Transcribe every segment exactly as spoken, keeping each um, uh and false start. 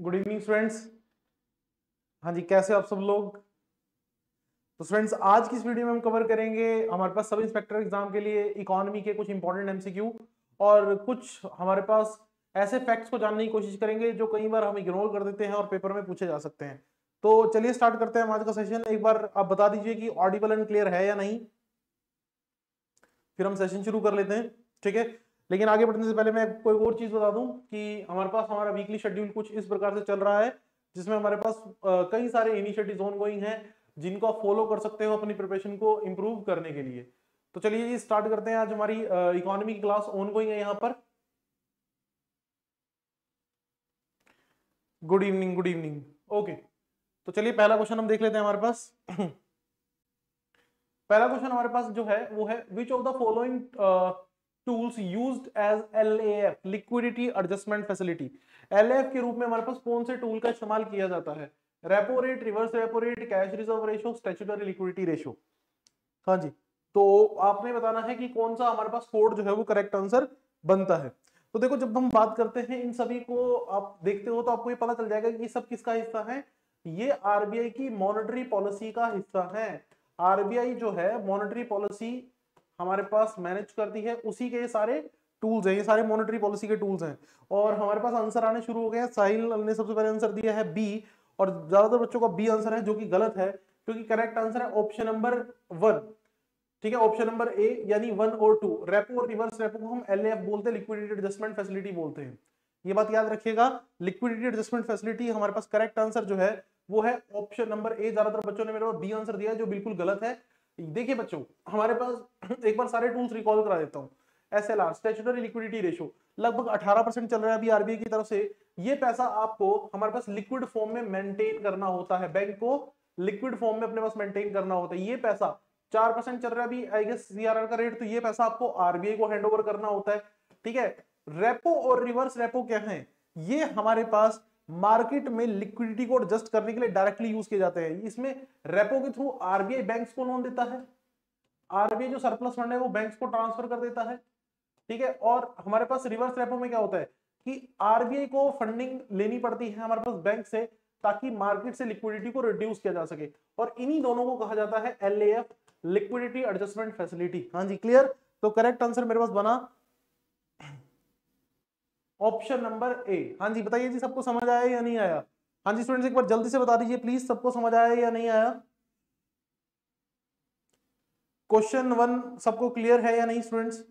Good evening students. हाँ जी, कैसे हो आप सब लोग। तो स्टूडेंट्स, आज की इस वीडियो में हम कवर करेंगे हमारे पास सब इंस्पेक्टर एग्जाम के लिए इकोनॉमी के कुछ इंपॉर्टेंट एमसीक्यू और कुछ हमारे पास ऐसे फैक्ट्स को जानने की कोशिश करेंगे जो कई बार हम इग्नोर कर देते हैं और पेपर में पूछे जा सकते हैं। तो चलिए स्टार्ट करते हैं आज का सेशन। एक बार आप बता दीजिए कि ऑडिबल एंड क्लियर है या नहीं, फिर हम सेशन शुरू कर लेते हैं। ठीक है, लेकिन आगे बढ़ने से पहले मैं कोई और चीज बता दूं कि हमारे पास हमारा वीकली शेड्यूल कुछ इस प्रकार से चल रहा है, जिसमें हमारे पास अ, कई सारे इनिशिएटिव्स ऑनगोइंग हैं जिनको आप फॉलो कर सकते हो अपनी प्रिपरेशन को इंप्रूव करने के लिए। तो चलिए जी स्टार्ट करते हैं। आज हमारी इकोनॉमी की क्लास ऑनगोइंग है यहाँ पर। Good evening, good evening. Okay, तो चलिए पहला क्वेश्चन हम देख लेते हैं हमारे पास। पहला क्वेश्चन हमारे पास जो है वो है which of the following tools used as LAF liquidity adjustment facility. LAF के रूप में हमारे पास कौन से टूल का इस्तेमाल किया जाता है? Repo rate, reverse repo rate, cash reserve ratio, statutory liquidity ratio. हाँ जी, तो आपने बताना है कि कौन सा हमारे पास कोड जो है वो करेक्ट आंसर बनता है। तो देखो, जब हम बात करते हैं इन सभी को आप देखते हो तो आपको ये पता चल जाएगा कि ये सब किसका हिस्सा है। ये आरबीआई की मॉनेटरी पॉलिसी का हिस्सा है। आरबीआई जो है मॉनेटरी पॉलिसी हमारे पास मैनेज करती है, उसी के ये सारे टूल्स हैं, ये सारे मॉनेटरी पॉलिसी के टूल्स हैं। और हमारे पास आंसर आने शुरू हो गए हैं। साहिल ने सबसे पहले आंसर दिया है बी, और ज्यादातर बच्चों का बी आंसर है, जो कि गलत है, क्योंकि करेक्ट आंसर है ऑप्शन नंबर वन। ठीक है, ऑप्शन नंबर ए यानी वन और टू। रेपो और रिवर्स रेपो को हम एलएएफ बोलते हैं, लिक्विडिटी एडजस्टमेंट फैसिलिटी बोलते हैं। ये बात याद रखिएगा, लिक्विडिटी एडजस्टमेंट फैसिलिटी हमारे पास करेक्ट आंसर जो है वो है ऑप्शन नंबर ए। ज्यादातर बच्चों ने मेरे पास बी आंसर दिया है, जो बिल्कुल गलत है। देखिए बच्चों, हमारे पास एक बार सारे टूल्स रिकॉल करा देता हूं। एसएलआर, स्टैट्यूटरी लिक्विडिटी रेशो, लगभग अठारह परसेंट चल रहा है अभी आरबीआई की तरफ से। ये पैसा आपको हमारे पास लिक्विड फॉर्म में मेंटेन करना होता है, बैंक को लिक्विड फॉर्म में अपने पास मेंटेन करना होता है। ये पैसा चार परसेंट चल रहा है अभी आई गेस सीआरआर का रेट, तो ये पैसा आपको आरबीआई को हैंड ओवर करना होता है। ठीक है, रेपो और रिवर्स रेपो क्या है? ये हमारे पास मार्केट में लिक्विडिटी को एडजस्ट करने के लिए डायरेक्टली यूज किए जाते हैं। इसमें रेपो के थ्रू आरबीआई बैंक्स को लोन देता है, आरबीआई जो सरप्लस फंड है वो बैंक्स को ट्रांसफर कर देता है। ठीक है, और हमारे पास रिवर्स रेपो में क्या होता है कि आरबीआई को फंडिंग लेनी पड़ती है हमारे पास बैंक से, ताकि मार्केट से लिक्विडिटी को रिड्यूस किया जा सके। और इन्हीं दोनों को कहा जाता है एलएएफ, लिक्विडिटी एडजस्टमेंट फैसिलिटी। हाँ जी, क्लियर। तो करेक्ट आंसर मेरे पास बना ऑप्शन नंबर ए। हाँ जी, बताइए जी, सबको समझ आया या नहीं आया? हाँ जी स्टूडेंट्स, एक बार जल्दी से बता दीजिए प्लीज, सबको समझ आया या नहीं आया? क्वेश्चन वन सबको क्लियर है या नहीं स्टूडेंट्स?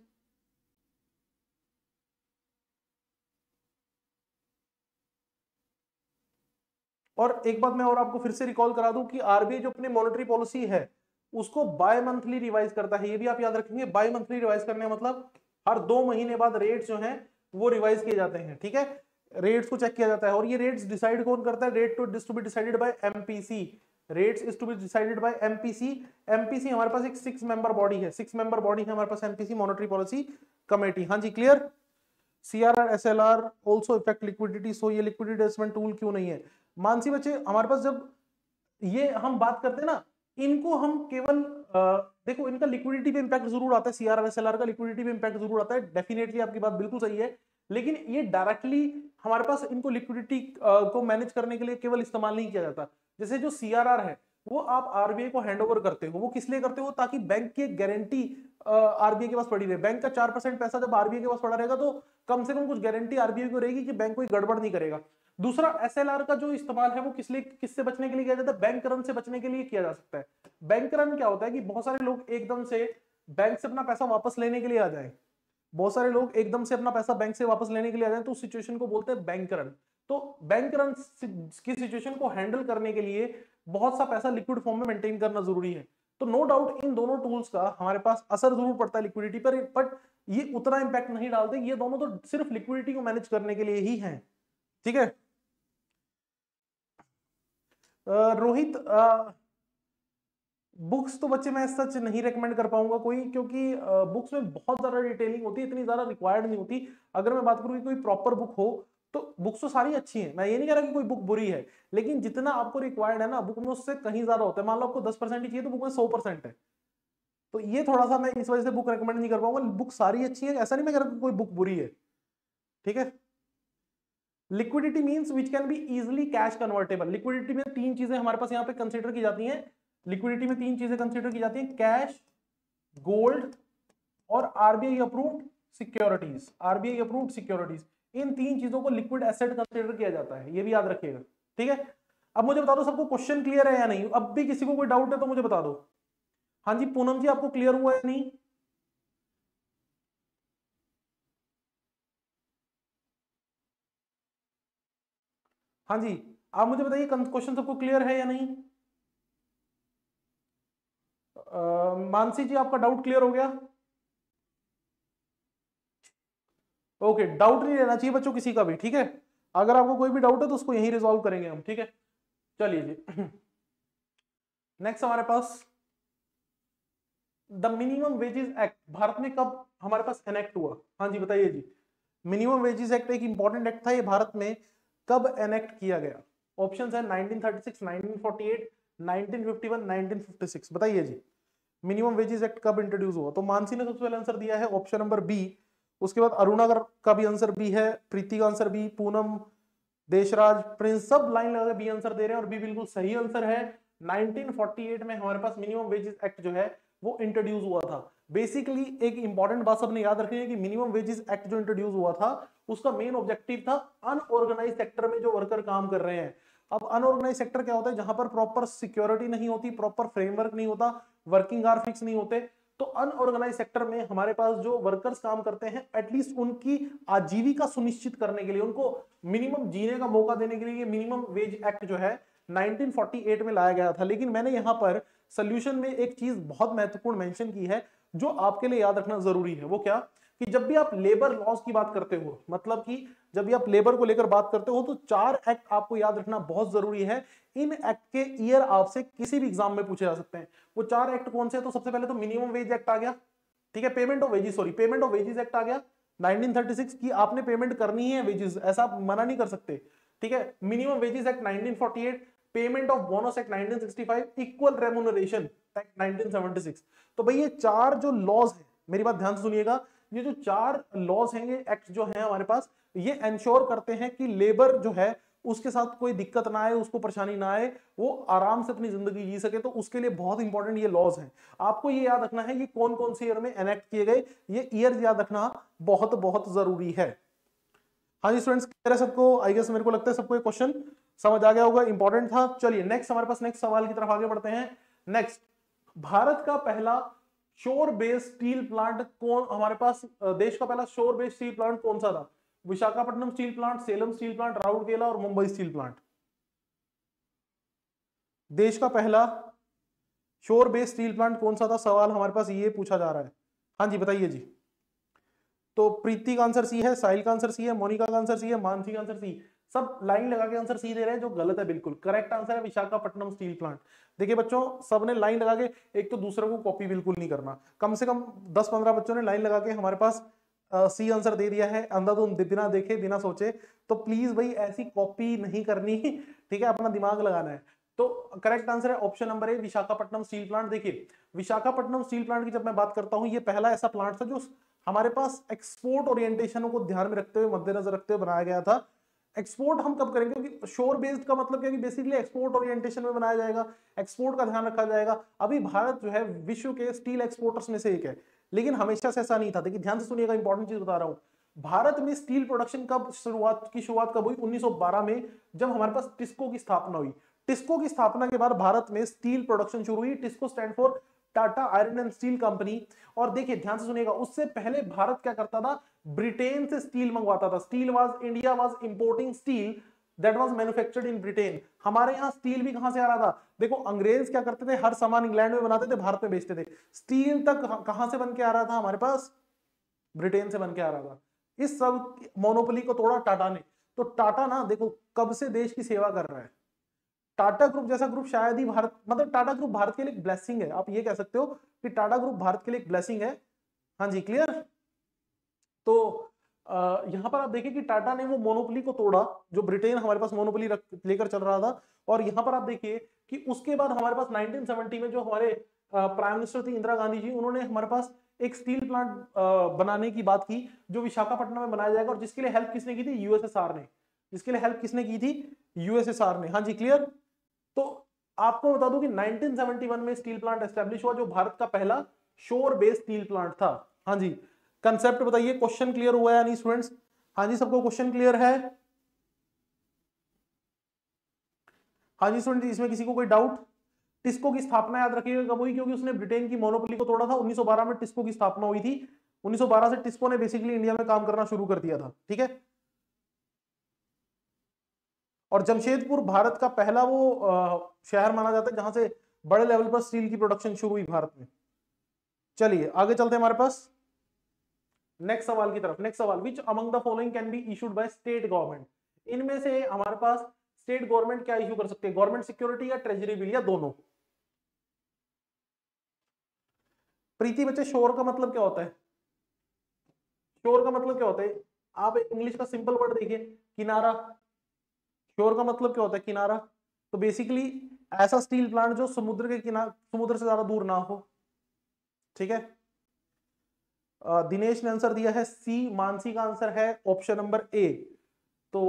और एक बात मैं और आपको फिर से रिकॉल करा दूं कि आरबीआई जो अपनी मॉनेटरी पॉलिसी है उसको बाय मंथली रिवाइज करता है। ये भी आप याद रखेंगे, बाय मंथली रिवाइज करने का मतलब हर दो महीने बाद रेट्स जो हैं वो रिवाइज किए जाते हैं। ठीक है, रेट्स को चेक किया जाता है। और ये रेट्स डिसाइड कौन करता है? Rate to is to be decided by MPC. Rates is to be decided by MPC. MPC हमारे पास एक सिक्स मेंबर बॉडी है, सिक्स मेंबर बॉडी है हमारे पास एमपीसी, मॉनेटरी पॉलिसी कमेटी। हाँ जी, clear. CRR SLR also effect liquidity, so ये लिक्विडिटी एडजस्टमेंट टूल क्यों नहीं है? मानसी बच्चे, हमारे पास जब ये हम बात करते हैं ना, इनको हम केवल आ, देखो, इनका लिक्विडिटी पे इंपैक्ट जरूर आता है, सीआरआर एसएलआर का लिक्विडिटी पे इंपैक्ट जरूर आता है, डेफिनेटली आपकी बात बिल्कुल सही है। लेकिन ये डायरेक्टली हमारे पास इनको लिक्विडिटी को मैनेज करने के लिए केवल इस्तेमाल नहीं किया जाता। जैसे जो सीआरआर है वो आप आरबीआई को हैंड ओवर करते हो, वो किस लिए करते हो? ताकि बैंक की गारंटी आरबीआई के पास पड़ी रहे। बैंक का चार परसेंट पैसा जब आरबीआई के पास पड़ा रहेगा तो कम से कम कुछ गारंटी आरबीआई को रहेगी कि बैंक कोई गड़बड़ नहीं करेगा। दूसरा, एसएलआर का जो इस्तेमाल है वो किस लिए, किससे बचने के लिए किया जाता है? बैंक रन से बचने के लिए किया जा सकता है। बैंक रन क्या होता है कि बहुत सारे लोग एकदम से बैंक से अपना पैसा वापस लेने के लिए आ जाए, बहुत सारे लोग एकदम से अपना पैसा बैंक से वापस लेने के लिए आ जाए, तो उस सिचुएशन को बोलते हैं बैंक रन। तो बैंक रन की सिचुएशन को हैंडल करने के लिए बहुत सा पैसा लिक्विड फॉर्म में मेंटेन करना जरूरी है। तो नो डाउट इन दोनों टूल्स का हमारे पास असर जरूर पड़ता है लिक्विडिटी पर, बट ये उतना इंपैक्ट नहीं डालते। ये दोनों तो सिर्फ लिक्विडिटी को मैनेज करने के लिए ही हैं। ठीक है, रोहित, बुक्स तो बच्चे मैं सच नहीं रेकमेंड कर पाऊंगा कोई, क्योंकि बुक्स में बहुत ज्यादा डिटेलिंग होती है, इतनी ज्यादा रिक्वायर्ड नहीं होती। अगर मैं बात करूं कि कोई प्रॉपर बुक हो तो बुक्स तो सारी अच्छी हैं, मैं ये नहीं कह रहा कि कोई बुक बुरी है, लेकिन जितना आपको रिक्वायर्ड है ना बुक में उससे कहीं ज्यादा होता है। मान लो आपको दस परसेंट ही चाहिए तो बुक में सौ परसेंट है, तो ये थोड़ा सा मैं इस वजह से बुक रेकमेंड नहीं कर पाऊंगा। बुक सारी अच्छी है, ऐसा नहीं मैं कह रहा कि कोई बुक बुरी है। ठीक है, liquidity means which can be easily cash convertible. Liquidity में तीन चीजें हमारे पास यहाँ पे कंसीडर की जाती हैं। लिक्विडिटी में तीन चीजें कंसीडर की जाती हैं, कैश, गोल्ड और RBI approved securities. RBI approved securities, इन तीन चीजों को लिक्विड एसेट कंसीडर किया जाता है, ये भी याद रखिएगा, ठीक है। अब मुझे बता दो सबको क्वेश्चन क्लियर है या नहीं? अब भी किसी को कोई डाउट है तो मुझे बता दो। हाँ जी पूनम जी, आपको क्लियर हुआ है नहीं? हाँ जी, आप मुझे बताइए क्वेश्चन सबको क्लियर है या नहीं? आ, मानसी जी आपका डाउट क्लियर हो गया? ओके, डाउट नहीं लेना चाहिए बच्चों किसी का भी, ठीक है। अगर आपको कोई भी डाउट है तो उसको यहीं रिजॉल्व करेंगे हम, ठीक है। चलिए जी नेक्स्ट हमारे पास द मिनिमम वेजेस एक्ट भारत में कब हमारे पास एनेक्ट हुआ? हाँ जी बताइए जी। मिनिमम वेजेस एक्ट एक इंपॉर्टेंट एक्ट था, ये भारत में कब एनेक्ट किया गया? ऑप्शंस है nineteen thirty six, nineteen forty eight, nineteen fifty one, nineteen fifty six. बताइए जी मिनिमम वेजेस एक्ट कब इंट्रोड्यूस हुआ? तो मानसी ने सबसे पहले आंसर दिया है ऑप्शन नंबर बी। उसके बाद अरुणा का भी आंसर बी है, प्रीति का answer B, Poonam, Deshraj, Prince सब लाइन लगा के बी आंसर दे रहे हैं और बी बिल्कुल सही आंसर है। नाइनटीन फोर्टी एट में हमारे पास मिनिमम वेजेस एक्ट जो है वो इंट्रोड्यूस हुआ था। बेसिकली एक इंपॉर्टेंट बात सबने याद रखनी है कि मिनिमम वेजेस एक्ट जो इंट्रोड्यूस हुआ था उसका मेन ऑब्जेक्टिव था अनऑर्गेनाइज सेक्टर में जो वर्कर काम कर रहे हैं। अब अनऑर्गेनाइज सेक्टर क्या होता है? जहां पर प्रॉपर सिक्योरिटी नहीं होती, प्रॉपर फ्रेमवर्क नहीं होता, वर्किंग आवर फिक्स नहीं होते, तो अनऑर्गेनाइज सेक्टर में हमारे पास जो वर्कर्स काम करते हैं एटलीस्ट उनकी आजीविका सुनिश्चित करने के लिए, उनको मिनिमम जीने का मौका देने के लिए ये मिनिमम वेज एक्ट जो है नाइनटीन फोर्टी एट में लाया गया था। लेकिन मैंने यहां पर सोल्यूशन में एक चीज बहुत महत्वपूर्ण मेंशन की है जो आपके लिए याद रखना जरूरी है। वो क्या? कि जब भी आप लेबर लॉज की बात करते हो, मतलब कि जब भी आप लेबर को लेकर बात करते हो, तो चार एक्ट आपको याद रखना बहुत जरूरी है। इन एक्ट के ईयर आपसे किसी भी एग्जाम में पूछे जा सकते हैं। वो चार एक्ट कौन से हैं? तो सबसे पहले तो मिनिमम वेज एक्ट आ गया, ठीक है। Payment of wages, sorry payment of wages act आ गया नाइनटीन थर्टी सिक्स की, आपने पेमेंट करनी है वेजेस, ऐसा आप मना नहीं कर सकते, ठीक है। Minimum wages act nineteen forty eight, payment of bonus act nineteen sixty five, equal remuneration act nineteen seventy six. तो भाई ये चार जो लॉज है, मेरी बात ध्यान से सुनिएगा, ये जो चार लॉज हैं, ये एक्ट जो है हमारे पास, ये इंश्योर करते हैं कि लेबर जो है उसके साथ कोई दिक्कत ना आए, उसको परेशानी ना आए, वो आराम से अपनी जिंदगी जी सके। तो उसके लिए बहुत इंपॉर्टेंट ये लॉज हैं। आपको ये याद रखना है ये कौन कौन से ईयर में एनेक्ट किए गए, ये ईयर याद रखना बहुत बहुत जरूरी है। हाँ जी स्टूडेंट्स, क्लियर है सबको? आई गेस मेरे को लगता है सबको ये क्वेश्चन समझ आ गया होगा, इंपॉर्टेंट था। चलिए नेक्स्ट हमारे पास नेक्स्ट सवाल की तरफ आगे बढ़ते हैं। नेक्स्ट, भारत का पहला शोर बेस्ड स्टील प्लांट कौन, हमारे पास देश का पहला शोर बेस्ड स्टील प्लांट कौन सा था? Visakhapatnam steel plant, Salem steel plant, Rourkela और मुंबई स्टील प्लांट। देश का पहला शोर बेस्ड स्टील प्लांट कौन सा था? सवाल हमारे पास ये पूछा जा रहा है। हाँ जी बताइए जी। तो प्रीति का आंसर सी है, साहिल का आंसर सी है, मोनिका का आंसर सी है, मानसी का आंसर सी। सब लाइन लगा के आंसर सी दे रहे हैं, जो गलत है बिल्कुल। करेक्ट आंसर है विशाखापट्टनम स्टील प्लांट। देखिए बच्चों, सबने लाइन लगा के, एक तो दूसरे को कॉपी बिल्कुल नहीं करना। कम से कम दस पंद्रह बच्चों ने लाइन लगा के हमारे पास सी आंसर दे दिया है, अंधाधुंध, बिना देखे बिना सोचे। तो प्लीज भाई ऐसी कॉपी नहीं करनी, ठीक है, अपना दिमाग लगाना है। तो करेक्ट आंसर है option number A, Visakhapatnam steel plant. देखिए विशाखापट्टनम स्टील प्लांट की जब मैं बात करता हूं, ये पहला ऐसा प्लांट था जो हमारे पास एक्सपोर्ट ओरिएंटेशन को ध्यान में रखते हुए, मद्देनजर रखते हुए बनाया गया था। एक्सपोर्ट हम कब करेंगे? क्योंकि शोर बेस्ड का मतलब क्या है कि बेसिकली एक्सपोर्ट ओरिएंटेशन में बनाया जाएगा, एक्सपोर्ट का ध्यान रखा जाएगा। अभी भारत जो है विश्व के स्टील एक्सपोर्टर्स में से एक है, लेकिन हमेशा से ऐसा नहीं था। देखिए ध्यान से सुनिएगा, इंपॉर्टेंट चीज बता रहा हूं। भारत में स्टील प्रोडक्शन कब शुरुआत की शुरुआत कब हुई? उन्नीस सौ बारह में, जब हमारे पास टिस्को की स्थापना हुई। टिस्को की स्थापना के बाद भारत में स्टील प्रोडक्शन शुरू हुई। TISCO stand for Tata iron and steel company. और देखिए ध्यान से सुनिएगा, उससे पहले भारत क्या करता था? ब्रिटेन से स्टील मंगवाता था। Steel was India was importing steel that was manufactured in Britain. हमारे यहाँ स्टील भी कहां से आ रहा था? देखो अंग्रेज क्या करते थे? हर सामान इंग्लैंड में बनाते थे, भारत में बेचते थे। स्टील तक कहां से बन के आ रहा था? हमारे पास ब्रिटेन से बन के आ रहा था। इस सब मोनोपोली को तोड़ा टाटा ने। तो टाटा ना देखो कब से देश की सेवा कर रहा है। टाटा ग्रुप जैसा ग्रुप शायद ही भारत, मतलब टाटा ग्रुप भारत के लिए एक ब्लेसिंग है। आप ये कह सकते हो कि टाटा ग्रुप भारत के लिए एक ब्लेसिंग है। हाँ जी क्लियर। तो यहां पर आप देखिए कि टाटा ने वो मोनोपोली को तोड़ा, जो ब्रिटेन हमारे पास मोनोपोली लेकर चल रहा था। और यहां पर आप देखिए कि उसके बाद हमारे पास नाइनटीन सेवेंटी में जो हमारे प्राइम मिनिस्टर थी इंदिरा गांधी जी, उन्होंने हमारे पास एक स्टील प्लांट बनाने की बात की जो विशाखापट्टनम में बनाया जाएगा। और जिसके लिए हेल्प किसने की थी? यूएसएसआर ने। इसके लिए हेल्प किसने की थी? यूएसएसआर ने। हाँ जी क्लियर। तो आपको बता दूं कि नाइनटीन सेवेंटी वन में स्टील प्लांट एस्टेब्लिश हुआ, जो भारत का पहला शोर बेस्ड स्टील प्लांट था। हाँ जी, कंसेप्ट बताइए, क्वेश्चन क्लियर हुआ या नहीं स्टूडेंट्स? हाँ जी, सबको क्वेश्चन क्लियर है? हाँ जी स्टूडेंट, इसमें किसी को कोई डाउट? टिस्को की स्थापना याद रखिएगा कब हुई, क्योंकि उसने ब्रिटेन की मोनोपोली को तोड़ा था। उन्नीस सौ बारह में टिस्को की स्थापना हुई थी। उन्नीस सौ बारह से टिस्को ने बेसिकली इंडिया में काम करना शुरू कर दिया था। ठीक है। और जमशेदपुर भारत का पहला वो शहर माना जाता है जहां से बड़े लेवल पर स्टील की प्रोडक्शन शुरू हुई भारत में। चलिए आगे चलते हैं हमारे पास नेक्स्ट सवाल की तरफ। नेक्स्ट सवाल, which among the following can be issued by state government? इनमें से हमारे पास स्टेट गवर्नमेंट क्या इशू कर सकते हैं? गवर्नमेंट सिक्योरिटी या ट्रेजरी बिल या दोनों? प्रीति बच्चे, शोर का मतलब क्या होता है? शोर का मतलब क्या होता है? आप इंग्लिश का सिंपल वर्ड देखिए, किनारा। शोर का मतलब क्या होता है? किनारा। तो बेसिकली ऐसा स्टील प्लांट जो समुद्र के किनारे, समुद्र से ज्यादा दूर ना हो। ठीक है। दिनेश ने आंसर दिया है सी, मानसी का आंसर है ऑप्शन नंबर ए। तो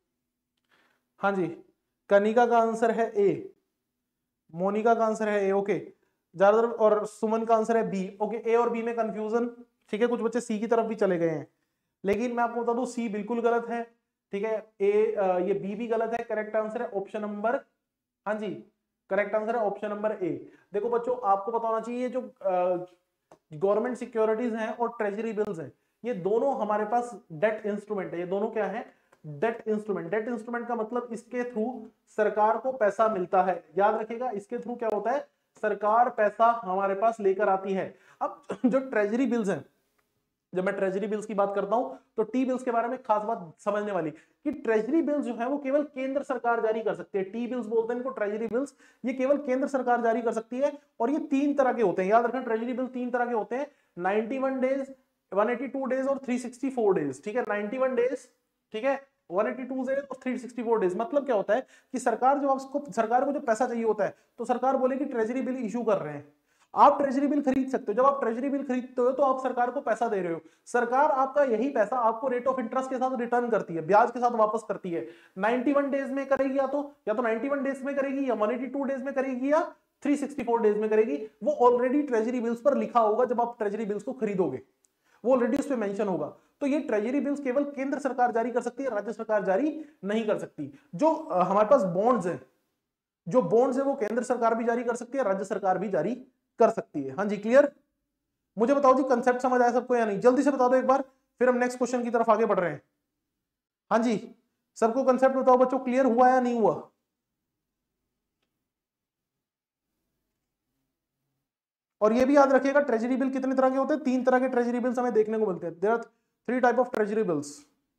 हाँ जी, कनिका का आंसर है ए, मोनिका का आंसर है ए। ओके, ज्यादातर, और सुमन का आंसर है बी। ओके, ए और बी में कंफ्यूजन। ठीक है, कुछ बच्चे सी की तरफ भी चले गए हैं, लेकिन मैं आपको बता दूं सी बिल्कुल गलत है। ठीक है, ए ये बी भी गलत है। करेक्ट आंसर है ऑप्शन नंबर, हाँ जी करेक्ट आंसर है ऑप्शन नंबर ए। देखो बच्चों, आपको पता होना चाहिए जो गवर्नमेंट सिक्योरिटीज हैं और ट्रेजरी बिल्स हैं, ये दोनों हमारे पास डेट इंस्ट्रूमेंट है। ये दोनों क्या है? Debt instrument. डेट इंस्ट्रूमेंट का मतलब इसके थ्रू सरकार को पैसा मिलता है। याद रखिएगा, इसके थ्रू क्या होता है? सरकार पैसा हमारे पास लेकर आती है। अब जो ट्रेजरी बिल्स हैं, जब मैं ट्रेजरी बिल्स की बात करता हूं तो टी बिल्स के बारे में खास बात समझने वाली कि ट्रेजरी बिल्स जो है वो केवल केंद्र सरकार जारी कर सकती है। टी बिल्स बोलते हैं इनको, ट्रेजरी बिल्स, ये केवल केंद्र सरकार जारी कर सकती है। और ये तीन तरह के होते हैं, याद रखना, ट्रेजरी बिल तीन तरह के होते हैं, ninety one days, one eighty two days और थ्री सिक्सटी फोर डेज। ठीक है, नाइंटी वन डेज, ठीक है, वन एटी टू डेज और थ्री सिक्सटी फोर डेज। मतलब क्या होता है कि सरकार जो आपको, सरकार को जो पैसा चाहिए होता है तो सरकार बोलेगी ट्रेजरी बिल इशू कर रहे हैं, आप ट्रेजरी बिल खरीद सकते हो। जब आप ट्रेजरी बिल खरीदते हो तो आप सरकार को पैसा दे रहे हो। सरकार आपका यही पैसा आपको रेट ऑफ इंटरेस्ट के साथ रिटर्न करती है, ब्याज के साथ वापस करती है। नाइंटी वन डेज में करेगी, या तो या तो नाइंटी वन डेज में करेगी, या वन एटी टू डेज में करेगी, या थ्री सिक्सटी फोर डेज में करेगी। वो ऑलरेडी ट्रेजरी बिल्स पर लिखा होगा। जब आप ट्रेजरी बिल्स को खरीदोगे वो ऑलरेडी उस पर मेंशन होगा। तो ये ट्रेजरी बिल्स केवल केंद्र सरकार जारी कर सकती है, राज्य सरकार जारी नहीं कर सकती। जो हमारे पास बॉन्ड्स हैं, जो बॉन्ड्स है वो केंद्र सरकार भी जारी कर सकती है, राज्य सरकार भी जारी कर सकती है। हाँ जी क्लियर। मुझे बताओ जी, कंसेप्ट समझ आया सबको या नहीं? जल्दी से बता दो एक बार, फिर हम नेक्स्ट क्वेश्चन की तरफ आगे बढ़ रहे हैं। हाँ जी, सबको कंसेप्ट बताओ बच्चों, क्लियर हुआ या नहीं हुआ? और ये भी याद रखिएगा, ट्रेजरी बिल कितने तरह के होते हैं? तीन तरह के ट्रेजरी बिल्स हमें देखने को मिलते हैं। There are three type of treasury bills.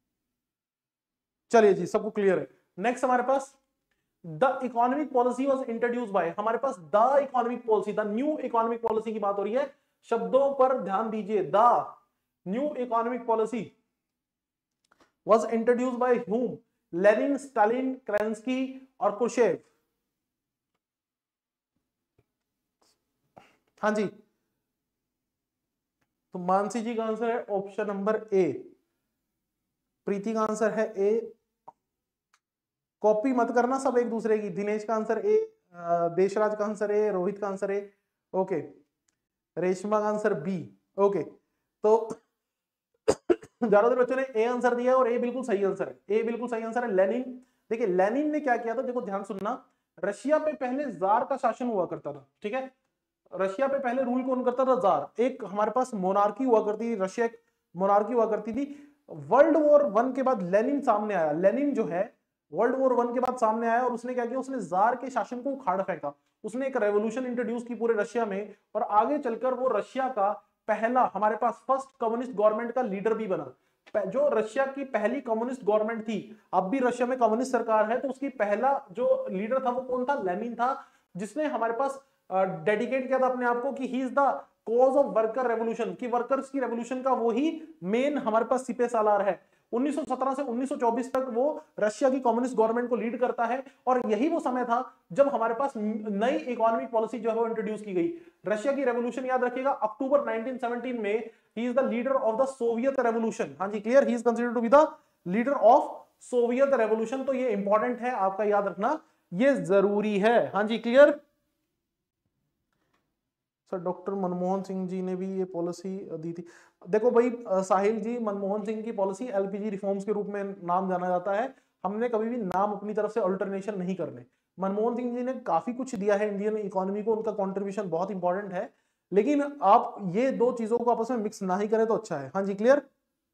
चलिए जी, सबको क्लियर है। नेक्स्ट हमारे पास the economic policy was introduced by, हमारे पास the economic policy, the new economic policy की बात हो रही है। शब्दों पर ध्यान दीजिए। The new economic policy was introduced by whom? Lenin, Stalin, Kerensky और कुशेव। हाँ जी, तो मानसी जी का आंसर है ऑप्शन नंबर ए, प्रीति का आंसर है ए। कॉपी मत करना सब एक दूसरे की। दिनेश का आंसर ए, देशराज का आंसर ए, रोहित का आंसर ए, ओके, रेशमा का आंसर बी। ओके, तो ज्यादातर बच्चों ने ए आंसर दिया और ए बिल्कुल सही आंसर है। ए बिल्कुल सही आंसर है, लेनिन। देखिए लेनिन ने क्या किया था, देखो ध्यान सुनना, रशिया पे पहले जार का शासन हुआ करता था। ठीक है, रशिया पे पहले रूल कौन करता था? जार। एक हमारे पास मोनार्की हुआ करती थी, रशिया एक मोनार्की हुआ करती थी। वर्ल्ड वॉर वन के बाद लेनिन सामने आया। लेनिन जो है वर्ल्ड वॉर वन के बाद सामने आया और उसने क्या किया, उसने जार के शासन को उखाड़ फेंका। उसने एक रेवोल्यूशन इंट्रोड्यूस की पूरे रशिया में, और आगे चलकर वो रशिया का पहला, हमारे पास फर्स्ट कम्युनिस्ट गवर्नमेंट का लीडर भी बना। जो रशिया की पहली कम्युनिस्ट गवर्नमेंट थी, अब भी रशिया में कम्युनिस्ट सरकार है, तो उसकी पहला जो लीडर था वो कौन था? लेनिन था, जिसने हमारे पास डेडिकेट किया था अपने आप को कि he is the cause of worker revolution, कि वर्कर्स की रेवोल्यूशन का वो ही मेन हमारे पास सिपे सालार है। उन्नीस सौ सत्रह से उन्नीस सौ चौबीस तक वो रशिया की कम्युनिस्ट गवर्नमेंट को लीड करता है, और यही वो समय था जब हमारे पास नई इकोनॉमिक पॉलिसी जो है वो इंट्रोड्यूस की गई। रशिया की रेवोल्यूशन याद रखिएगा, अक्टूबर नाइनटीन सेवनटीन में he is the leader of the Soviet revolution. हाँ जी clear, he is considered to be the leader of Soviet revolution, तो ये इंपॉर्टेंट है, आपका याद रखना ये जरूरी है। हाँ जी, clear. Sir doctor Manmohan Singh ji ने भी ये पॉलिसी दी थी। देखो भाई साहिल जी, मनमोहन सिंह की पॉलिसी एलपीजी रिफॉर्म्स के रूप में नाम जाना जाता है। हमने कभी भी नाम अपनी तरफ से अल्टरनेशन नहीं करने। मनमोहन सिंह जी ने काफी कुछ दिया है इंडियन इकोनॉमी को, उनका कंट्रीब्यूशन बहुत इंपॉर्टेंट है, लेकिन आप ये दो चीजों को आपस में मिक्स ना ही करें तो अच्छा है। हाँ जी, क्लियर।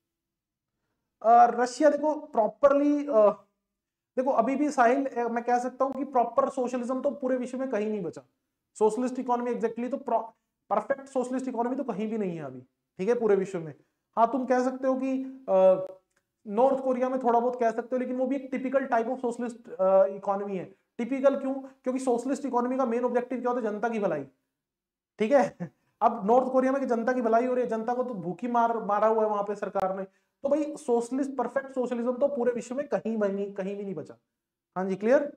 रशिया देखो प्रॉपरली, देखो अभी भी साहिल मैं कह सकता हूं कि प्रॉपर सोशलिज्म तो पूरे विश्व में कहीं नहीं बचा। सोशलिस्ट इकोनॉमी एग्जैक्टली तो परफेक्ट सोशलिस्ट इकोनॉमी तो कहीं भी नहीं है अभी, ठीक है, पूरे विश्व में। हाँ तुम कह सकते हो कि नॉर्थ कोरिया में थोड़ा बहुत कह सकते हो, लेकिन वो भी एक typical type of socialist economy है। टिपिकल क्यों? क्योंकि सोशलिस्ट इकोनॉमी का मेन ऑब्जेक्टिव क्या होता है? जनता की भलाई, ठीक है। अब नॉर्थ कोरिया में कि जनता की भलाई हो रही है, जनता को तो भूखी मार मारा हुआ है वहां पे सरकार ने। तो भाई सोशलिस्ट परफेक्ट सोशलिज्म तो पूरे विश्व में कहीं नहीं कहीं भी नहीं बचा। हाँ जी, क्लियर।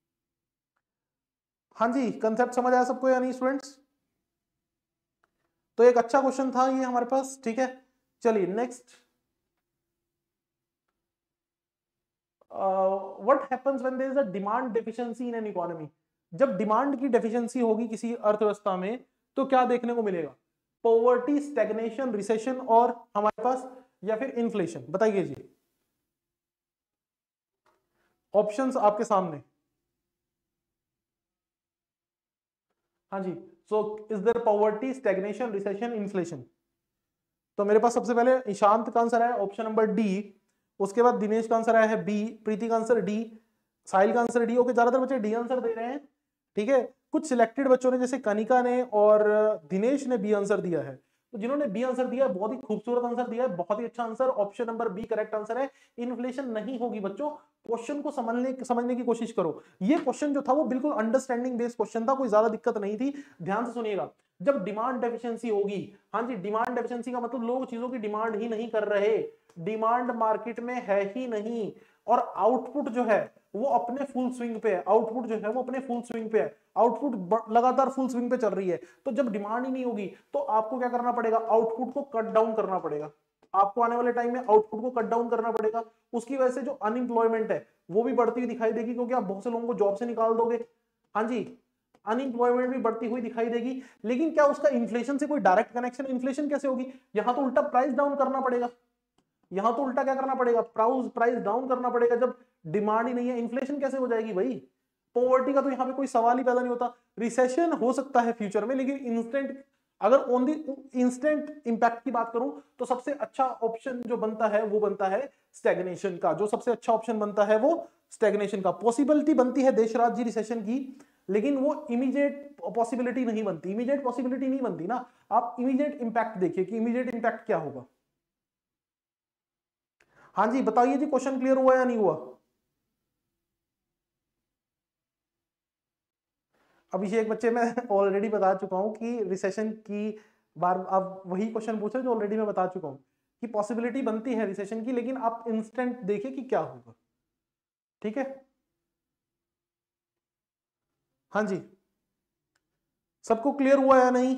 हाँ जी, कंसेप्ट समझ आया सबको या नहीं स्टूडेंट्स? तो एक अच्छा क्वेश्चन था ये हमारे पास, ठीक है। चलिए next, what happens when there is a demand deficiency in an economy. जब डिमांड की डेफिशिएंसी होगी किसी अर्थव्यवस्था में तो क्या देखने को मिलेगा? पॉवर्टी, स्टैग्नेशन, रिसेशन और हमारे पास या फिर इन्फ्लेशन। बताइए जी, ऑप्शंस आपके सामने। हाँ जी, so is there poverty, stagnation, recession, inflation? तो मेरे पास सबसे पहले ईशांत का आंसर है ऑप्शन नंबर डी, उसके बाद दिनेश का आंसर आया है बी, प्रीति का आंसर डी, साहिल का आंसर डी। ओके, ज्यादातर बच्चे डी आंसर दे रहे हैं, ठीक है। कुछ सिलेक्टेड बच्चों ने जैसे कनिका ने और दिनेश ने बी आंसर दिया है। तो जिन्होंने बी आंसर दिया है बहुत ही खूबसूरत आंसर दिया है, बहुत ही अच्छा answer, option number B correct answer है। इन्फ्लेशन नहीं होगी बच्चों। क्वेश्चन को समझने समझने की कोशिश करो। ये क्वेश्चन जो था वो बिल्कुल अंडरस्टैंडिंग बेस्ड क्वेश्चन था, कोई ज्यादा दिक्कत नहीं थी। ध्यान से सुनिएगा, जब डिमांड डेफिशिएंसी होगी, हाँ जी, डिमांड डेफिशिएंसी का मतलब लोग चीजों की डिमांड ही नहीं कर रहे, डिमांड मार्केट में है ही नहीं, और आउटपुट जो है वो अपने फुल स्विंग पे है, आउटपुट जो है वो अपने फुल स्विंग पे है, आउटपुट लगातार फुल स्विंग पे चल रही है। तो जब डिमांड ही नहीं होगी तो आपको क्या करना पड़ेगा? आउटपुट को कट डाउन करना पड़ेगा। आपको आने वाले टाइम में आउटपुट को कट डाउन करना पड़ेगा। उसकी वजह से जो अनएम्प्लॉयमेंट है वो भी बढ़ती हुई दिखाई देगी, क्योंकि आप बहुत से लोगों को जॉब से निकाल दोगे। हाँ जी, अनएम्प्लॉयमेंट भी बढ़ती हुई दिखाई देगी। लेकिन क्या उसका इन्फ्लेशन से कोई डायरेक्ट कनेक्शन? इन्फ्लेशन कैसे होगी? यहां तो उल्टा प्राइस डाउन करना पड़ेगा, यहां तो उल्टा क्या करना पड़ेगा? प्राइस प्राइस डाउन करना पड़ेगा। जब डिमांड ही नहीं है, इन्फ्लेशन कैसे हो जाएगी भाई? पॉवर्टी का तो यहां पे कोई सवाल ही पैदा नहीं होता। रिसेशन हो सकता है फ्यूचर में, लेकिन इंस्टेंट, अगर ऑन दी इंस्टेंट इंपैक्ट की बात करूं तो सबसे अच्छा ऑप्शन जो बनता है वो बनता है स्टैग्नेशन का। जो सबसे अच्छा ऑप्शन बनता है वो स्टैग्नेशन का। पॉसिबिलिटी बनती है देशराज जी रिसेशन की, लेकिन वो इमीडिएट पॉसिबिलिटी नहीं बनती। इमीडिएट पॉसिबिलिटी नहीं बनती ना। आप इमीडिएट इंपैक्ट देखिए कि इमीडिएट इंपैक्ट क्या होगा। हाँ जी, बताइए जी, क्वेश्चन क्लियर हुआ या नहीं हुआ? अभिषेक बच्चे, मैं ऑलरेडी बता चुका हूं कि रिसेशन की बार आप वही क्वेश्चन पूछे जो ऑलरेडी मैं बता चुका हूं कि पॉसिबिलिटी बनती है रिसेशन की, लेकिन आप इंस्टेंट देखिए कि क्या होगा, ठीक है। हाँ जी, सबको क्लियर हुआ या नहीं?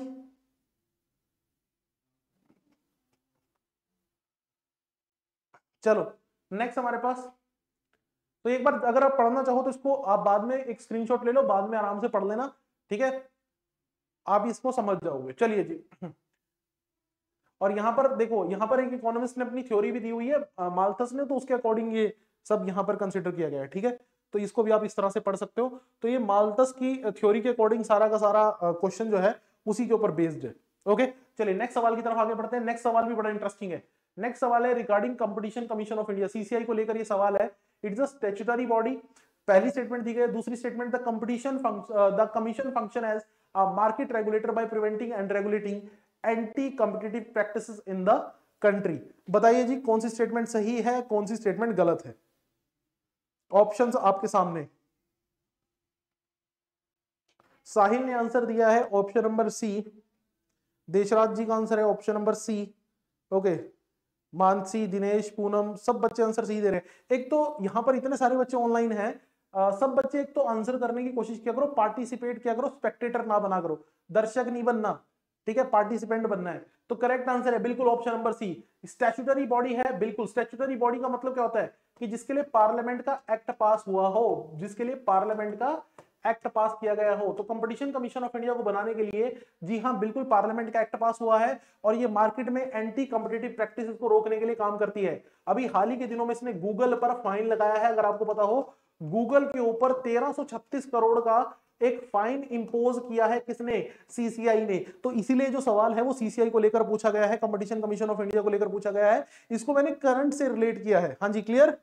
चलो नेक्स्ट हमारे पास, तो एक बार अगर आप पढ़ना चाहो तो इसको आप बाद में एक स्क्रीनशॉट ले लो, बाद में आराम से पढ़ लेना, ठीक है, आप इसको समझ जाओगे। चलिए जी, और यहां पर देखो, यहां पर एक इकोनॉमिस्ट ने अपनी थ्योरी भी दी हुई है माल्थस ने, तो उसके अकॉर्डिंग ये सब यहां पर कंसीडर किया गया है, ठीक है। तो इसको भी आप इस तरह से पढ़ सकते हो। तो ये माल्थस की थ्योरी के अकॉर्डिंग सारा का सारा क्वेश्चन जो है उसी के ऊपर बेस्ड है। ओके, चलिए नेक्स्ट सवाल की तरफ आगे बढ़ते हैं। नेक्स्ट सवाल भी बड़ा इंटरेस्टिंग है। नेक्स्ट सवाल है regarding competition commission of India, CCI को लेकर ये सवाल है। It's a statutory body. पहली स्टेटमेंट दी गई है। दूसरी statement, the competition the commission function as a market regulator by preventing and regulating anti competitive practices in the country. बताइए जी, कौन सी स्टेटमेंट सही है, कौन सी स्टेटमेंट गलत है? ऑप्शंस आपके सामने। साहिल ने आंसर दिया है option number C. Deshraj ji का आंसर है option number C. Okay, Mansi, Dinesh, Poonam, सब बच्चे आंसर सही दे रहे हैं। एक तो यहां पर इतने सारे बच्चे ऑनलाइन हैं, सब बच्चे एक तो आंसर करने की कोशिश किया करो, पार्टिसिपेट किया करो, स्पेक्टेटर ना बना करो, दर्शक नहीं बनना, ठीक है, पार्टिसिपेंट बनना है। तो करेक्ट आंसर है बिल्कुल option number C, statutory body है। बिल्कुल, स्टैट्यूटरी बॉडी का मतलब क्या होता है? कि जिसके लिए पार्लियामेंट का एक्ट पास हुआ हो, जिसके लिए पार्लियामेंट का एक्ट पास किया गया हो। तो कंपटीशन कमीशन ऑफ इंडिया को बनाने के लिए, जी हां बिल्कुल, पार्लियामेंट का एक्ट पास हुआ है और ये मार्केट में एंटी कॉम्पिटिटिव प्रैक्टिसेस को रोकने के लिए काम करती है। अभी हाल ही के दिनों में इसने गूगल पर फाइन लगाया है, अगर आपको पता हो, गूगल के ऊपर तेरह सौ छत्तीस करोड़ का एक फाइन इंपोज किया है, किसने? सीसीआई ने। तो इसीलिए जो सवाल है वो सीसीआई को लेकर पूछा गया है, कंपटीशन कमीशन ऑफ इंडिया को लेकर पूछा गया है। इसको मैंने करंट से रिलेट किया है। हाँ जी, क्लियर?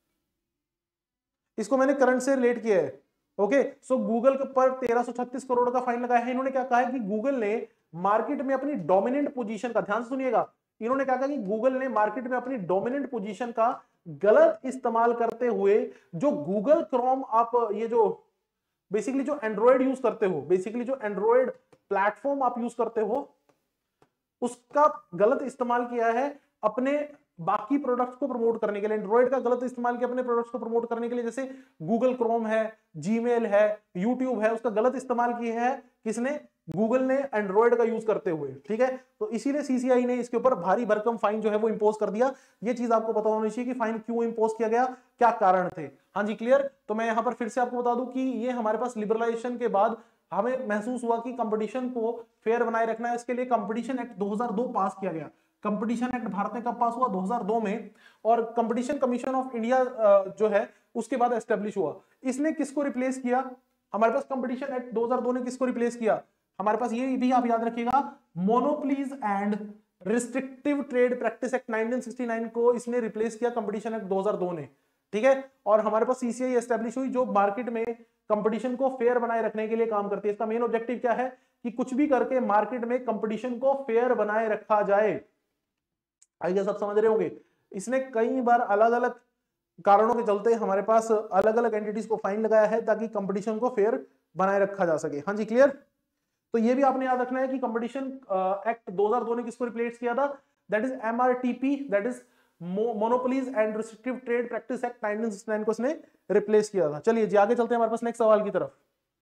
इसको मैंने करंट से रिलेट किया है। ओके, सो गूगल पर तेरह सौ छत्तीस करोड़ का फाइन लगाया है। इन्होंने क्या कहा है कि गूगल ने मार्केट में अपनी डोमिनेंट पोजीशन का, ध्यान से सुनिएगा, इन्होंने क्या कहा कि गूगल ने मार्केट में अपनी डोमिनेंट पोजीशन का गलत इस्तेमाल करते हुए, जो गूगल क्रोम, आप ये जो बेसिकली जो एंड्रॉइड यूज करते हो, बेसिकली जो एंड्रॉइड प्लेटफॉर्म आप यूज करते हो, उसका गलत इस्तेमाल किया है अपने बाकी प्रोडक्ट्स को प्रमोट करने के लिए। एंड्रॉइड का गलत इस्तेमाल किया अपने प्रोडक्ट्स को प्रमोट करने के लिए, जैसे गूगल क्रोम है, जीमेल है, यूट्यूब है, उसका गलत इस्तेमाल किया है किसने? गूगल ने, एंड्रॉइड का यूज करते हुए। ठीक है, तो इसीलिए सीसीआई ने इसके ऊपर भारी भरकम फाइन जो है वो इंपोज कर दिया। ये चीज आपको पता होनी चाहिए कि फाइन क्यों इंपोज किया गया, क्या कारण थे। हाँ जी, क्लियर? तो मैं यहां पर फिर से आपको बता दूं कि ये हमारे पास लिबरलाइजेशन के बाद हमें महसूस हुआ कि कंपटीशन को फेयर बनाए रखना है। इसके लिए कंपटीशन एक्ट दो हज़ार दो पास किया गया। कंपटीशन एक्ट भारत में कब पास हुआ? दो हज़ार दो में। और कंपटीशन कमीशन ऑफ इंडिया जो है उसके बाद एस्टेब्लिश हुआ। इसने किसको रिप्लेस किया? हमारे पास कंपटीशन एक्ट दो हज़ार दो ने किसको रिप्लेस किया? हमारे पास ये भी आप याद रखिएगा, monopolies and restrictive trade practice act nineteen sixty nine को इसने रिप्लेस किया कंपटीशन एक्ट दो हज़ार दो ने। ठीक है, और हमारे पास सीसीआई एस्टेब्लिश हुई जो मार्केट में कंपटीशन को फेयर बनाए रखने के लिए काम करती है। इसका मेन ऑब्जेक्टिव क्या है कि कुछ भी करके मार्केट में कंपटीशन को फेयर बनाए रखा जाए। आइए सब समझ रहे होंगे। इसने कई बार अलग अलग कारणों के चलते हमारे पास अलग अलग एंटिटीज को फाइन लगाया है ताकि कंपटीशन को फेयर बनाए रखा जा सके। हाँ जी, क्लियर? तो ये भी आपने याद रखना है कि कंपटीशन एक्ट दो हज़ार दो ने किसको रिप्लेस किया था? That is MRTP, that is monopolies and restrictive trade practice act nineteen sixty nine को इसने रिप्लेस किया था। चलिए जी आगे चलते हैं हमारे पास नेक्स्ट सवाल की तरफ।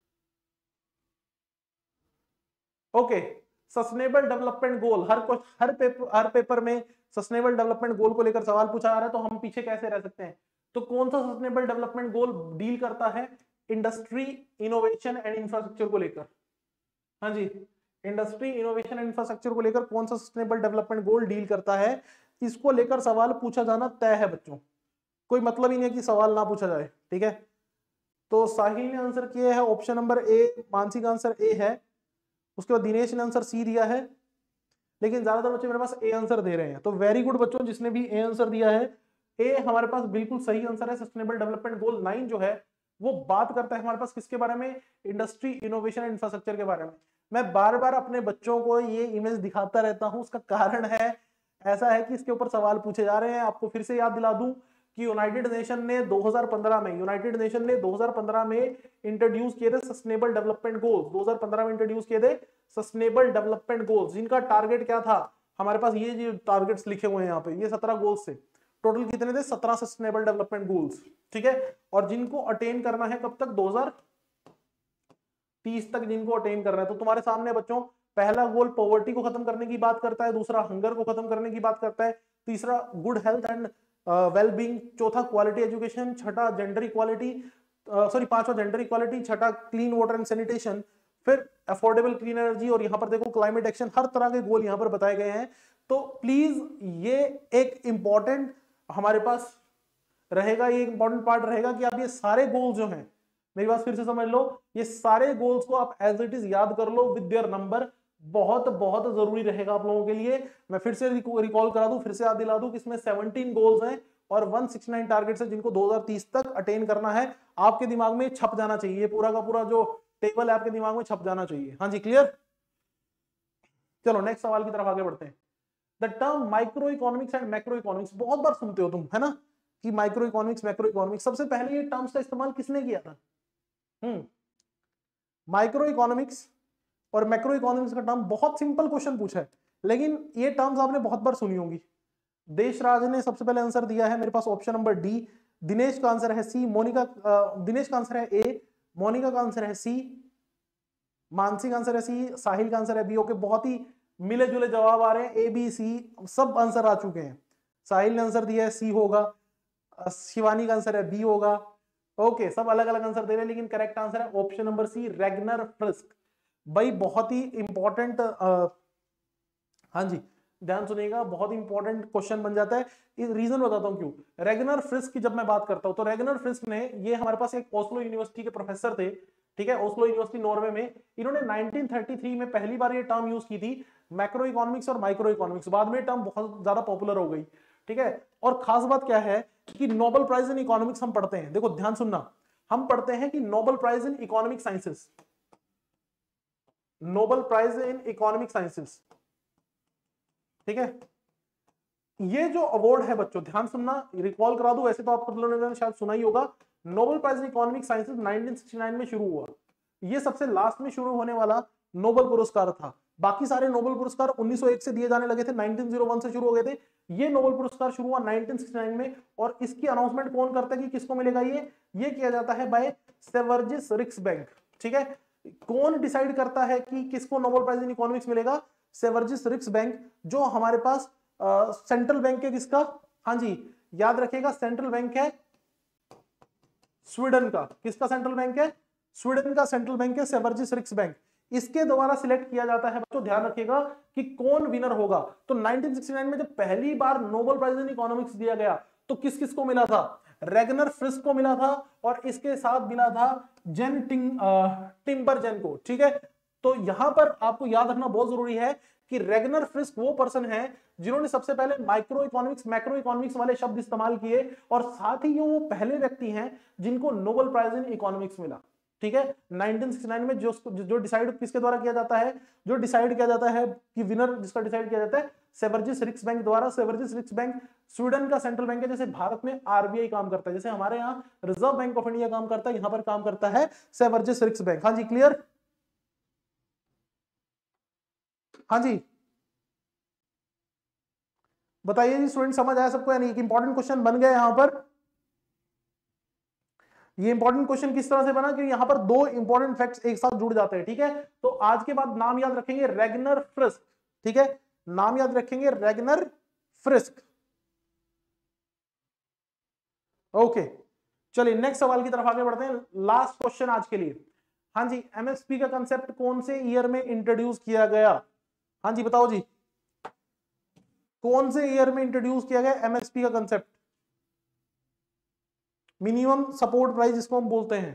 ओके, सस्टेनेबल डेवलपमेंट गोल, हर कुछ हर पेपर हर पेपर में सस्टेनेबल डेवलपमेंट गोल को लेकर सवाल पूछा जा रहा है, तो हम पीछे कैसे रह सकते हैं? तो कौन सा सस्टेनेबल डेवलपमेंट गोल डील करता है इंडस्ट्री, इनोवेशन एंड इंफ्रास्ट्रक्चर को लेकर? हाँ जी, इंडस्ट्री, इनोवेशन एंड इंफ्रास्ट्रक्चर को लेकर कौन सा सस्टेनेबल डेवलपमेंट गोल डील करता है? इसको लेकर सवाल पूछा जाना तय है बच्चों, कोई मतलब ही नहीं है कि सवाल ना पूछा जाए। ठीक है, तो साहिल ने आंसर किया है ऑप्शन नंबर ए, मानसी का आंसर ए है, उसके बाद दिनेश ने आंसर सी दिया है, लेकिन ज्यादातर बच्चे मेरे पास ए आंसर दे रहे हैं। तो वेरी गुड बच्चों, जिसने भी ए आंसर दिया है, ए हमारे पास बिल्कुल सही आंसर है। सस्टेनेबल डेवलपमेंट गोल नाइन जो है वो बात करता है हमारे पास किसके बारे में? इंडस्ट्री, इनोवेशन एंड इंफ्रास्ट्रक्चर के बारे में। मैं बार बार अपने बच्चों को ये इमेज दिखाता रहता हूं, उसका कारण है ऐसा है कि इसके ऊपर सवाल पूछे जा रहे हैं। आपको फिर से याद दिला दूं कि यूनाइटेड नेशन ने दो हज़ार पंद्रह में यूनाइटेड नेशन ने दो हज़ार पंद्रह में इंट्रोड्यूस किए थे सस्टेनेबल डेवलपमेंट गोल्स। दो हज़ार पंद्रह में इंट्रोड्यूस किए थे सस्टेनेबल डेवलपमेंट गोल्स, जिनका टारगेट क्या था? हमारे पास ये जो टारगेट्स लिखे हुए हैं यहाँ पे, ये सत्रह गोल्स थे। टोटल कितने थे? सत्रह सस्टेनेबल डेवलपमेंट गोल्स। ठीक है, और जिनको अटेन करना है कब तक? दो हज़ार तीस तक जिनको अटेन करना है। तो तुम्हारे सामने बच्चों पहला गोल पॉवर्टी को खत्म करने की बात करता है, दूसरा हंगर को खत्म करने की बात करता है, तीसरा good health and well being, चौथा क्वालिटी एजुकेशन, छठा जेंडर इक्वालिटी, सॉरी पांचवा जेंडर इक्वालिटी, छठा क्लीन वाटर एंड सैनिटेशन, फिर अफोर्डेबल क्लीन एनर्जी, और यहाँ पर देखो क्लाइमेट एक्शन। हर तरह के गोल यहाँ पर बताए गए हैं। तो प्लीज ये एक इंपॉर्टेंट हमारे पास रहेगा, ये इंपॉर्टेंट पार्ट रहेगा कि आप ये सारे गोल्स जो हैं, मेरी बात फिर से समझ लो, ये सारे गोल्स को आप एज इट इज याद कर लो विद देयर नंबर। बहुत बहुत जरूरी रहेगा आप लोगों के लिए। मैं फिर से रिकॉल करा दूं, फिर से याद दिला दूं कि इसमें सत्रह गोल्स हैं और एक सौ उनहत्तर टारगेट्स हैं जिनको दो हज़ार तीस तक अटेन करना है। आपके दिमाग में छप जाना चाहिए, पूरा का पूरा जो टेबल है आपके दिमाग में छप जाना चाहिए। हाँ जी, क्लियर? चलो नेक्स्ट सवाल की तरफ आगे बढ़ते हैं। The term micro economics and macro economics बहुत बार सुनते हो तुम, है ना, कि माइक्रो इकोनॉमिक्स, मैक्रो इकोनॉमिक्स। सबसे पहले ये टर्म्स का इस्तेमाल किसने किया था? हम्म माइक्रो इकोनॉमिक्स और मैक्रो इकोनॉमिक्स का टर्म, बहुत सिंपल क्वेश्चन पूछा है, लेकिन ये टर्म्स आपने बहुत बार सुनी होंगी। देशराज ने सबसे पहले आंसर दिया है मेरे पास ऑप्शन नंबर डी, दिनेश का आंसर है सी, मोनिका दिनेश का आंसर है ए, मोनिका का आंसर है सी, मानसी का आंसर है सी, साहिल का आंसर है बी। ओके, बहुत ही मिले जुले जवाब आ रहे हैं, ए बी सी सब आंसर आ चुके हैं। साहिल ने आंसर दिया है सी होगा, शिवानी का आंसर है बी होगा। ओके, सब अलग अलग आंसर दे रहे हैं, लेकिन करेक्ट आंसर है option number C, Ragnar Frisch. भाई बहुत ही इंपॉर्टेंट, हाँ जी ध्यान सुनिएगा, बहुत इंपॉर्टेंट क्वेश्चन बन जाता है। इस रीजन बताता हूं क्यों। रेगनर फ्रिस्क की जब मैं बात करता हूं तो रेगनर फ्रिस्क ने, ये हमारे पास एक ओस्लो यूनिवर्सिटी के प्रोफेसर थे, ठीक है, ओस्लो यूनिवर्सिटी नॉर्वे में। इन्होंने नाइनटीन थर्टी थ्री में पहली बार ये टर्म यूज की थी, मैक्रो इकोनॉमिक्स और माइक्रो इकोनॉमिक्स। बाद में टर्म बहुत ज्यादा पॉपुलर हो गई, ठीक है। और खास बात क्या है कि नोबेल प्राइज इन इकोनॉमिक्स हम पढ़ते हैं, देखो ध्यान सुनना, हम पढ़ते हैं कि Nobel prize in economic sciences, Nobel prize in economic sciences, ठीक है। ये जो अवार्ड है बच्चों, ध्यान सुनना, रिकॉल करा दूं, वैसे तो आप सब लोगों ने शायद सुना ही होगा, Nobel prize in economic sciences nineteen sixty nine में शुरू हुआ। ये सबसे लास्ट में शुरू होने वाला नोबेल पुरस्कार था। बाकी सारे नोबेल पुरस्कार उन्नीस सौ एक से दिए जाने लगे थे, नाइनटीन ओ वन से शुरू हो गए थे। ये नोबेल पुरस्कार शुरू हुआ नाइनटीन सिक्सटी नाइन में, और इसकी अनाउंसमेंट कौन करता है कि किसको मिलेगा, ये ये किया जाता है बाय सेवर्जिस रिक्सबैंक, ठीक है। कौन डिसाइड करता है कि किसको नोबेल प्राइज इन इकोनॉमिक्स मिलेगा, सेवर्जिस रिक्सबैंक, जो हमारे पास सेंट्रल बैंक है किसका, हाँ जी याद रखिएगा, सेंट्रल बैंक है स्वीडन का। किसका सेंट्रल बैंक है, स्वीडन का सेंट्रल बैंक है सेवर्जिस रिक्सबैंक। इसके द्वारा सिलेक्ट किया जाता है बच्चों, ध्यान रखिएगा कि कौन विनर होगा। तो नाइनटीन सिक्सटी नाइन में जब पहली बार नोबेल प्राइज इन इकोनॉमिक्स दिया गया तो किस किस को मिला था, रेगनर फ्रिस्क को मिला था, और इसके साथ मिला था जेन टिंग टिम्बरजेन को, ठीक है। तो यहां पर आपको याद रखना बहुत जरूरी है कि रेगनर फ्रिस्क वो पर्सन है जिन्होंने सबसे पहले माइक्रो इकोनॉमिक्स मैक्रो इकोनॉमिक्स वाले शब्द इस्तेमाल किए, और साथ ही वो पहले व्यक्ति हैं जिनको नोबेल प्राइज इन इकोनॉमिक्स मिला, ठीक है। नाइनटीन सिक्सटी नाइन में जो जो डिसाइड किसके द्वारा किया जाता है, जो डिसाइड किया जाता है कि विनर जिसका डिसाइड किया जाता है सेवर्जिस रिक्सबैंक द्वारा। सेवर्जिस रिक्सबैंक स्वीडन का सेंट्रल बैंक है, जैसे भारत में आरबीआई काम करता है, जैसे हमारे यहाँ रिजर्व बैंक ऑफ इंडिया काम करता है, यहां पर काम करता है सेवर्जिस रिक्सबैंक। हाँ जी क्लियर, हाँ जी बताइए जी स्टूडेंट, समझ आया सबको, यानी एक इंपॉर्टेंट क्वेश्चन बन गया यहां पर। ये इंपॉर्टेंट क्वेश्चन किस तरह से बना कि यहां पर दो इंपॉर्टेंट फैक्ट्स एक साथ जुड़ जाते हैं, ठीक है। तो आज के बाद नाम याद रखेंगे रेगनर फ्रिस्क, ठीक है, नाम याद रखेंगे रेगनर फ्रिस्क। ओके चलिए नेक्स्ट सवाल की तरफ आगे बढ़ते हैं, लास्ट क्वेश्चन आज के लिए। हाँ जी, एमएसपी का कंसेप्ट कौन से ईयर में इंट्रोड्यूस किया गया, हाँ जी बताओ जी, कौन से ईयर में इंट्रोड्यूस किया गया एमएसपी का कंसेप्ट, मिनिमम सपोर्ट प्राइस जिसको हम बोलते हैं।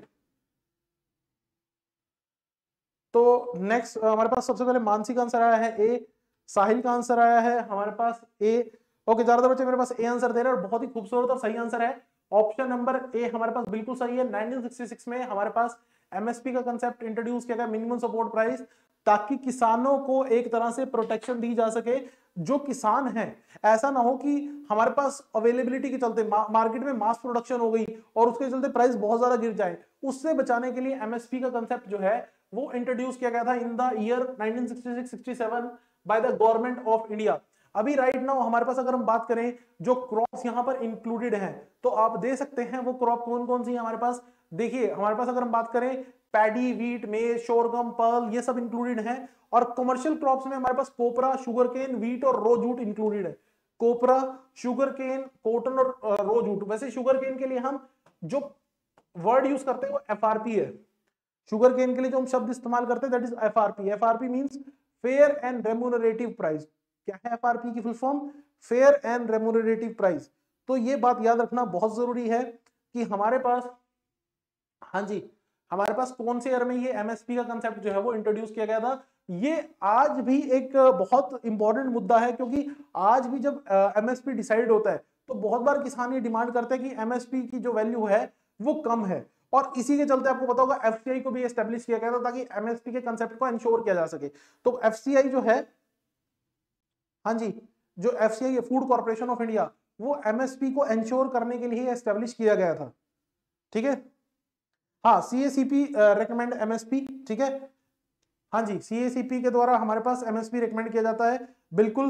तो नेक्स्ट हमारे पास सबसे पहले मानसी का आंसर आया है ए, साहिल का आंसर आया है हमारे पास ए। ओके ज्यादातर बच्चे मेरे पास ए आंसर दे रहे हैं और बहुत ही खूबसूरत और सही आंसर है, ऑप्शन नंबर ए हमारे पास बिल्कुल सही है। नाइनटीन सिक्सटी सिक्स में हमारे पास एमएसपी का कंसेप्ट इंट्रोड्यूस किया गया, मिनिमम सपोर्ट प्राइस, ताकि किसानों को एक तरह से प्रोटेक्शन दी जा सके। जो किसान है, ऐसा ना हो कि हमारे पास अवेलेबिलिटी के चलते मा, मार्केट में मास प्रोडक्शन हो गई और उसके चलते प्राइस बहुत ज्यादा गिर जाए, उससे बचाने के लिए एमएसपी का कंसेप्ट जो है वो इंट्रोड्यूस किया गया था in the year nineteen sixty six sixty seven by the government of India. अभी राइट नाउ हमारे पास अगर हम बात करें जो क्रॉप्स यहां पर इंक्लूडेड हैं, तो आप दे सकते हैं वो क्रॉप कौन कौन सी है हमारे पास। देखिए हमारे पास अगर हम बात करें पैडी, वीट, मेज, शोरगम, पर्ल, ये सब इंक्लूडेड हैं। और कमर्शियल क्रॉप्स में हमारे पास कोपरा, शुगर केन, वीट और रो जूट इंक्लूडेड है। कोपरा, शुगर केन, कॉटन और रो जूट। वैसे शुगर केन के लिए हम जो वर्ड यूज करते हैं वो एफआरपी है। शुगर केन के लिए जो हम शब्द इस्तेमाल करते हैं that is FRP. FRP means fair and remunerative price. क्या है एफआरपी की full form, fair and remunerative price. तो ये बात याद रखना बहुत जरूरी है कि हमारे पास, हाँ जी, हमारे पास कौन से ईयर में ये एमएसपी का कंसेप्ट जो है वो इंट्रोड्यूस किया गया था। ये आज भी एक बहुत इंपॉर्टेंट मुद्दा है, क्योंकि आज भी जब एमएसपी डिसाइड होता है तो बहुत बार किसान ये डिमांड करते हैं कि एमएसपी की जो वैल्यू है वो कम है, और इसी के चलते आपको पता होगा एफसीआई को भी एस्टेब्लिश किया गया था ताकि एमएसपी के कंसेप्ट को इंश्योर किया जा सके। तो एफसीआई जो है, हाँ जी, जो एफसीआई है फूड कॉर्पोरेशन ऑफ इंडिया, वो एमएसपी को इंश्योर करने के लिए एस्टेब्लिश किया गया था, ठीक है। हाँ सीएसीपी रेकमेंड एमएसपी, ठीक है, हाँ जी सीएसीपी के द्वारा हमारे पास एमएसपी रेकमेंड किया जाता है, बिल्कुल।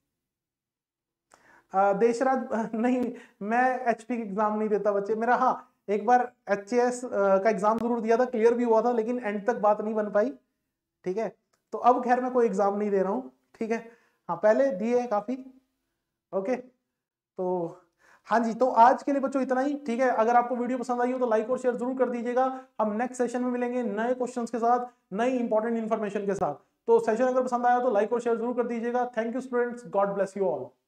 देशराज नहीं, मैं एचपी का एग्जाम नहीं देता बच्चे मेरा। हाँ एक बार एचएएस का एग्जाम जरूर दिया था, क्लियर भी हुआ था, लेकिन एंड तक बात नहीं बन पाई, ठीक है। तो अब खैर मैं कोई एग्जाम नहीं दे रहा हूँ, ठीक है। हाँ पहले दिए हैं काफी, ओके। तो हाँ जी, तो आज के लिए बच्चों इतना ही, ठीक है। अगर आपको वीडियो पसंद आई हो तो लाइक और शेयर जरूर कर दीजिएगा। हम नेक्स्ट सेशन में मिलेंगे नए क्वेश्चंस के साथ, नई इंपॉर्टेंट इन्फॉर्मेशन के साथ। तो सेशन अगर पसंद आया तो लाइक और शेयर जरूर कर दीजिएगा। Thank you students, God bless you all.